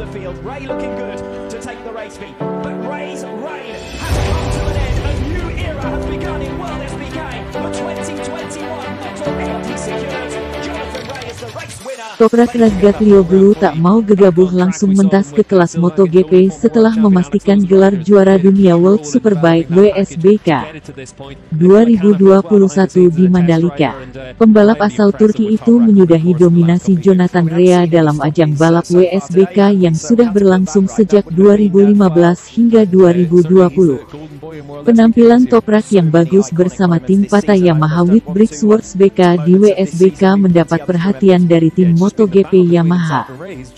the field. Ray looking good to take the race lead. But Ray's reign has come to an end. A new era has begun in World SBK. For 2021, MotoGP secured. Jonathan Ray is the race winner. Toprak Razgatlioglu tak mau gegabah langsung mentas ke kelas MotoGP setelah memastikan gelar juara dunia World Superbike WSBK 2021 di Mandalika. Pembalap asal Turki itu menyudahi dominasi Jonathan Rea dalam ajang balap WSBK yang sudah berlangsung sejak 2015 hingga 2020. Penampilan Toprak yang bagus bersama tim Pata Yamaha Whitbread WSBK di WSBK mendapat perhatian dari tim MotoGP Yamaha.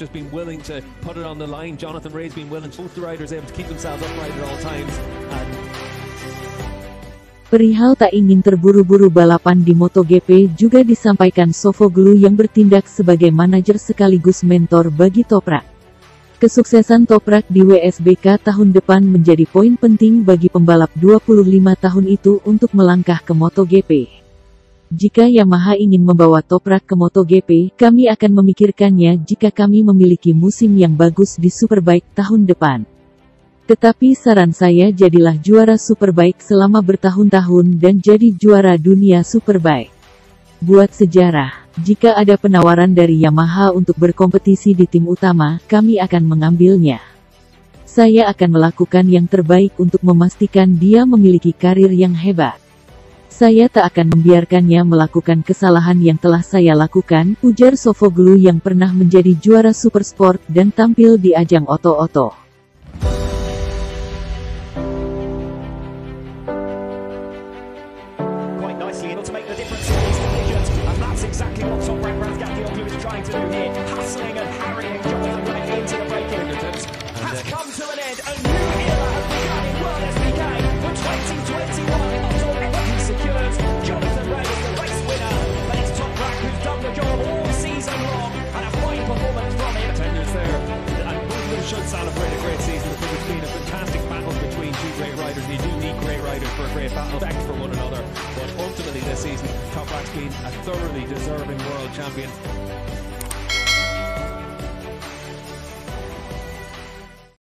Perihal tak ingin terburu-buru balapan di MotoGP juga disampaikan Sofoglou yang bertindak sebagai manajer sekaligus mentor bagi Toprak. Kesuksesan Toprak di WSBK tahun depan menjadi poin penting bagi pembalap 25 tahun itu untuk melangkah ke MotoGP. Jika Yamaha ingin membawa Toprak ke MotoGP, kami akan memikirkannya jika kami memiliki musim yang bagus di Superbike tahun depan. Tetapi saran saya jadilah juara Superbike selama bertahun-tahun dan jadi juara dunia Superbike. Buat sejarah. Jika ada penawaran dari Yamaha untuk berkompetisi di tim utama, kami akan mengambilnya. Saya akan melakukan yang terbaik untuk memastikan dia memiliki karir yang hebat. Saya tak akan membiarkannya melakukan kesalahan yang telah saya lakukan, ujar Sofoglou yang pernah menjadi juara Supersport dan tampil di ajang oto-oto. Exactly what Toprak Razgatlioglu is trying to do here. Hustling and harrying Jonathan Ray into the braking fingertips. Has come to an end. A new era has begun in World SBK. For 2021, MotoGP secured. Jonathan Ray is the race winner. But it's Toprak who's done the job all season long. And a fine performance from him. Tenders there. And both of them should celebrate a great season because it's been a fantastic battle between two great riders. And you do need great riders for a great battle. Respect for one another. But ultimately this season, Toprak's been a thoroughly deserving world champion.